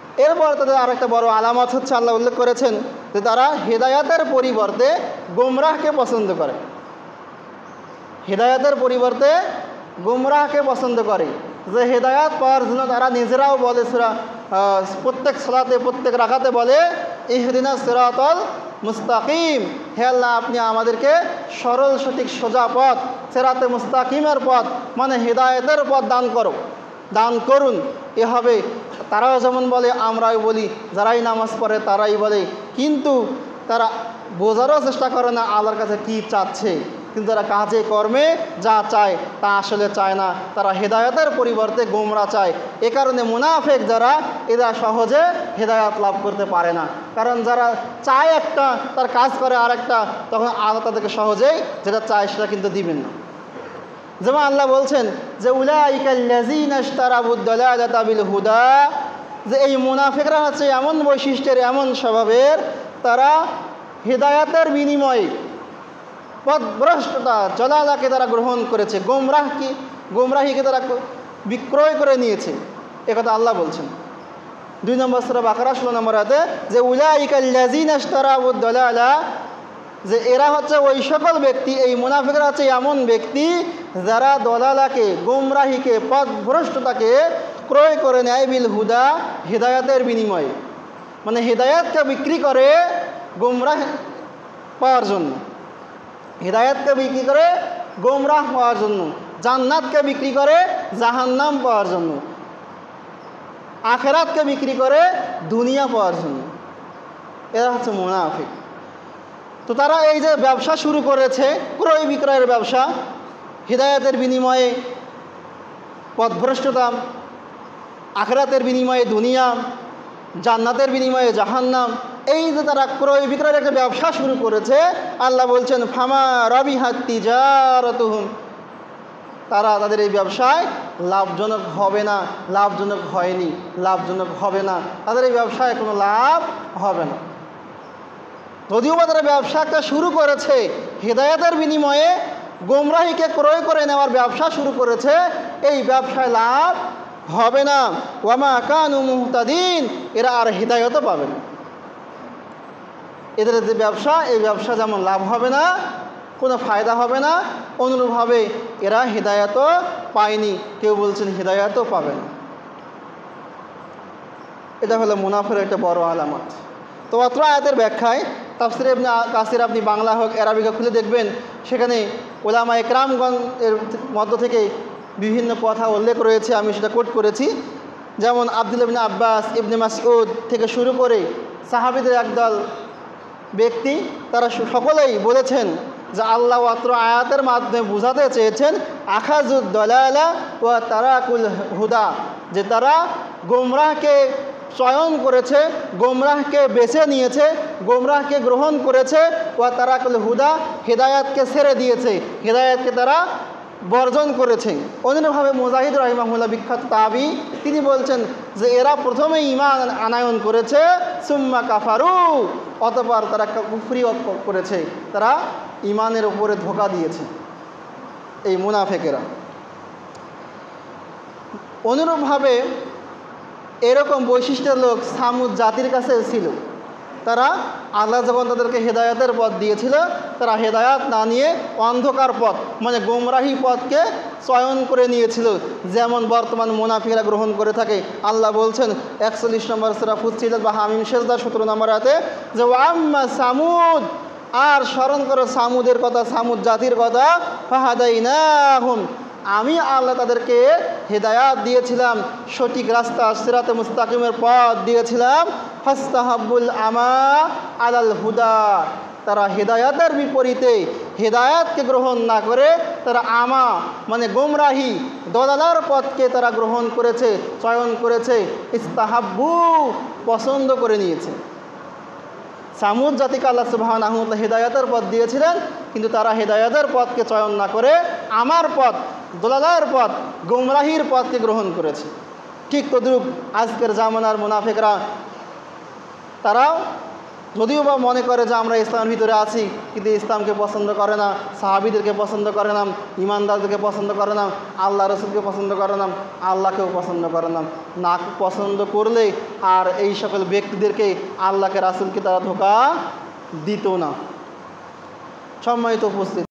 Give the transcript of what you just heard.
এরপর তাদের আরেকটা বড় আলামত হচ্ছে, আল্লাহ উল্লেখ করেছেন যে তারা হেদায়াতের পরিবর্তে গোমরাহকে পছন্দ করে। হেদায়াতের পরিবর্তে গোমরাহকে পছন্দ করে। যে হেদায়াত পাওয়ার জন্য তারা নিজেরাও বলে, প্রত্যেক সালাতে প্রত্যেক রাকাতে বলে, ইহদিনাস সিরাতাল মুস্তাকিম, হে আল্লাহ আপনি আমাদেরকে সরল সঠিক সোজা পথ, সিরাতে মুস্তাকিমের পথ মানে হেদায়েতের পথ দান করুন। এভাবে তারাও যেমন বলে আমরাও বলি, যারাই নামাজ পড়ে তারাই বলে, কিন্তু তারা বোঝারও চেষ্টা করে না আল্লাহর কাছে কি চাচ্ছে। কিন্তু তারা কাজে কর্মে যা চায় তা আসলে চায় না, তারা হেদায়েতের পরিবর্তে গোমরা চায়। এ কারণে মুনাফিক যারা, এরা সহজে হেদায়েত লাভ করতে পারে না। কারণ যারা চায় একটা, তার কাজ করে আরেকটা, তখন আল্লাহ তাদেরকে সহজেই যেটা চায় সেটা কিন্তু দিবেন না। যেমন আল্লাহ বলছেন যে উলাইকাল্লাযীনা ইশতারাবুদ দালালাতা বিল হুদা, যে এই মুনাফিকরা হচ্ছে এমন বৈশিষ্ট্যের, এমন স্বভাবের, তারা হেদায়েতের বিনিময়ে পথভ্রষ্টতা জলালাকে তারা গ্রহণ করেছে, গোমরাহিকে তারা বিক্রয় করে নিয়েছে। একথা আল্লাহ বলছেন 2 নম্বর সূরা বাকারা 16 নম্বর আয়াতে, যে উলাইকাল্লাযীনা ইশতারাবুদ দালালা, যে এরা হচ্ছে ওই সকল ব্যক্তি, এই মুনাফিকরা হচ্ছে এমন ব্যক্তি যারা দলালাকে, গোমরাহিকে, পথভ্রষ্টতাকে ক্রয় করে নেয় বিল হুদা, হেদায়াতের বিনিময়ে। মানে হেদায়াতকে বিক্রি করে গোমরাহ পাওয়ার জন্য, হেদায়াতকে বিক্রি করে গোমরাহ পাওয়ার জন্য, জান্নাতকে বিক্রি করে জাহান্নাম পাওয়ার জন্য, আখিরাতকে বিক্রি করে দুনিয়া পাওয়ার জন্য। এরা হচ্ছে মুনাফিক। তো তারা এই যে ব্যবসা শুরু করেছে, ক্রয় বিক্রয়ের ব্যবসা, হিদায়াতের বিনিময়ে পথভ্রষ্টতা, আখিরাতের বিনিময়ে দুনিয়া, জান্নাতের বিনিময়ে জাহান্নাম, এই যে তারা ক্রয় বিক্রয়ের একটা ব্যবসা শুরু করেছে, আল্লাহ বলছেন ফামা রাবিহাত তিজারাতুহুম, তারা তাদের এই ব্যবসায় লাভজনক হবে না, লাভজনক হয়নি, লাভজনক হবে না, তাদের এই ব্যবসায় কোনো লাভ হবে না। যদিও বা তারা ব্যবসা একটা শুরু করেছে, হেদায়েতের বিনিময়ে গোমরাহিকে ক্রয় করে নেওয়ার ব্যবসা শুরু করেছে, এই ব্যবসায় লাভ হবে না। ওয়ামা কানু মুহতাদিন, এরা আর হেদায়েতও পাবে না। এদের যে ব্যবসা, এই ব্যবসা যেমন লাভ হবে না, কোনো ফায়দা হবে না, অনুরূপভাবে এরা হেদায়েতও পায়নি, কেউ বলছেন হেদায়েতও পাবে না। এটা হলো মুনাফিকের একটা বড় আলামত। তো অত্র আয়াতের ব্যাখ্যায় তাফসিরে ইবনে কাসির আপনি বাংলা হোক আরবি হোক খুলে দেখবেন, সেখানে উলামা একরামগণ এর মধ্য থেকে বিভিন্ন কথা উল্লেখ রয়েছে, আমি সেটা কোট করেছি। যেমন আব্দুল্লাহ ইবনে আব্বাস, ইবনে মাসউদ থেকে শুরু করে সাহাবীদের একদল ব্যক্তি, তারা সকলেই বলেছেন যে আল্লাহ অত্র আয়াতের মাধ্যমে বোঝাতে চেয়েছেন আখাজুদ দালালা ওয়া তারাকুল হুদা, যে তারা গোমরাহকে চয়ন করেছে, গোমরাহকে বেছে নিয়েছে, গোমরাহকে গ্রহণ করেছে, ওয়া তারাকুল হুদা, হেদায়াতকে ছেড়ে দিয়েছে, হেদায়াতকে তারা বর্জন করেছে। অন্যভাবে মুজাহিদ রাহিমাহুল্লাহ বিখ্যাত তাবি, তিনি বলছেন যে এরা প্রথমে ঈমান আনায়ন করেছে, সুম্মা কাফারু, অতঃপর তারা কুফরি করেছে, তারা ঈমানের উপরে ধোঁকা দিয়েছে, এই মুনাফিকেরা। অনুরূপভাবে এরকম বৈশিষ্ট্যের লোক সামুদ জাতির কাছে ছিল। তারা আল্লাহ যখন তাদেরকে হেদায়াতের পথ দিয়েছিল, তারা হেদায়াত না নিয়ে অন্ধকার পথ মানে গোমরাহি পথকে চয়ন করে নিয়েছিল, যেমন বর্তমান মুনাফিকরা গ্রহণ করে থাকে। আল্লাহ বলছেন 41 নম্বর সূরা ফুসসিলাত বা হামিম সেজদা 17 নম্বর আয়াতে, যে ওয়াম্মা সামুদ, আর স্মরণ করো সামুদের কথা, সামুদ জাতির কথা, ফাহাদাইনাহুম, আমি আল্লাহ তাদেরকে হেদায়াত দিয়েছিলাম, সঠিক রাস্তা সিরাতে মুস্তাকিমের পথ দিয়েছিলাম। ফাস্তাহাব্বুল আমা আলাল হুদা, তারা হেদায়াতের বিপরীতে হেদায়াতকে গ্রহণ না করে তারা আমা মানে গোমরাহি, দলালার পথকে তারা গ্রহণ করেছে, চয়ন করেছে। ইস্তাহাব্বু, পছন্দ করে নিয়েছে। সামুদ জাতিকে আল্লাহ সুবহানাহু ওয়া তাআলা হেদায়াতের পথ দিয়েছিলেন, কিন্তু তারা হেদায়াতের পথকে চয়ন না করে আমার পথ, দলালার পথ, গোমরাহির পথকে গ্রহণ করেছে। ঠিক তদ্রূপ আজকের জামানার মুনাফিকরা, তারাও যদিও বা মনে করে যে আমরা ইসলামের ভিতরে আছি, কিন্তু ইসলামকে পছন্দ করে না, সাহাবীদেরকে পছন্দ করে না, ইমানদারদেরকে পছন্দ করে না, আল্লাহ রসুলকে পছন্দ করে না, আল্লাহকেও পছন্দ করে না। না পছন্দ করলে আর এই সকল ব্যক্তিদেরকে, আল্লাহকে রাসূলকে তারা ধোঁকা দিত না। সম্মানিত উপস্থিতি।